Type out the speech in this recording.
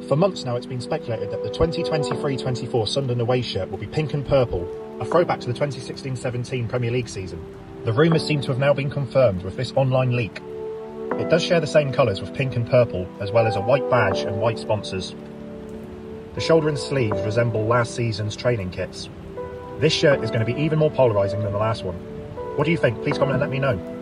For months now, it's been speculated that the 2023-24 Sunderland away shirt will be pink and purple, a throwback to the 2016-17 Premier League season. The rumours seem to have now been confirmed with this online leak. It does share the same colours with pink and purple, as well as a white badge and white sponsors. The shoulder and sleeves resemble last season's training kits. This shirt is going to be even more polarising than the last one. What do you think? Please comment and let me know.